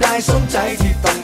ายสมใจที่ต้อง